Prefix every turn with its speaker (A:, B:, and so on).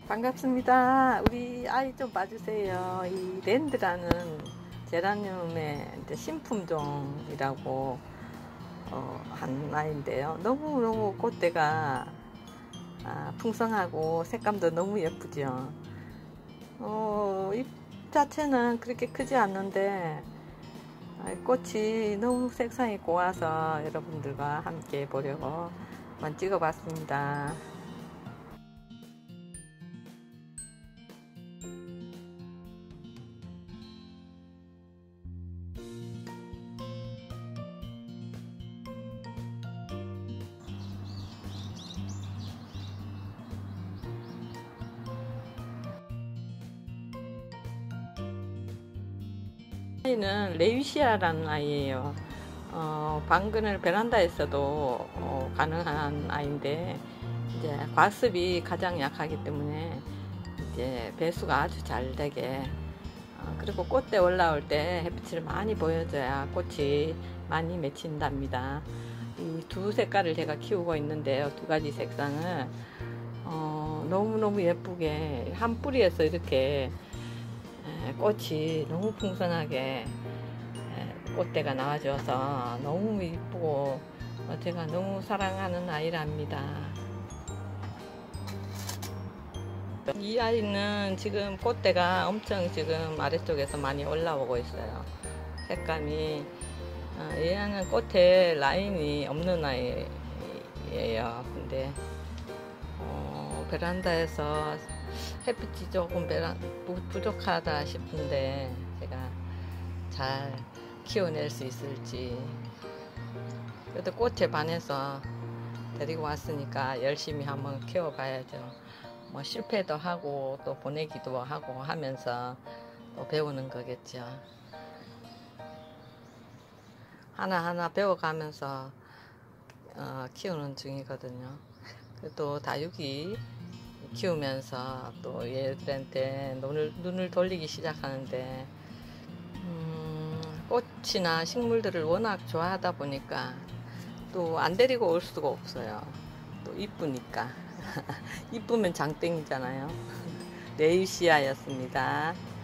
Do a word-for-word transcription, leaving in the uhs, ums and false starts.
A: 반갑습니다. 우리 아이 좀 봐주세요. 이 랜드라는 제라늄의 이제 신품종이라고 어, 한 아이인데요. 너무너무 꽃대가 아, 풍성하고 색감도 너무 예쁘죠. 어, 잎 자체는 그렇게 크지 않는데 아, 꽃이 너무 색상이 고와서 여러분들과 함께 보려고 한번 찍어봤습니다. 아이는 레위시아라는 아이예요. 어, 방근을 베란다에서도 어, 가능한 아이인데 이제 과습이 가장 약하기 때문에 이제 배수가 아주 잘 되게 어, 그리고 꽃대 올라올 때 햇빛을 많이 보여줘야 꽃이 많이 맺힌답니다. 이 두 색깔을 제가 키우고 있는데요. 두 가지 색상을 어, 너무너무 예쁘게 한 뿌리에서 이렇게 꽃이 너무 풍성하게 꽃대가 나와줘서 너무 이쁘고 제가 너무 사랑하는 아이랍니다. 이 아이는 지금 꽃대가 엄청 지금 아래쪽에서 많이 올라오고 있어요. 색감이 얘는 꽃에 라인이 없는 아이예요. 근데 어, 베란다에서 햇빛이 조금 베란, 부족하다 싶은데 제가 잘 키워낼 수 있을지. 그래도 꽃에 반해서 데리고 왔으니까 열심히 한번 키워봐야죠. 뭐 실패도 하고 또 보내기도 하고 하면서 또 배우는 거겠죠. 하나하나 배워가면서 어, 키우는 중이거든요. 또 다육이 키우면서 또 얘들한테 눈을, 눈을 돌리기 시작하는데 음, 꽃이나 식물들을 워낙 좋아하다 보니까 또 안 데리고 올 수가 없어요. 또 이쁘니까. 이쁘면 장땡이잖아요. 레이시아였습니다.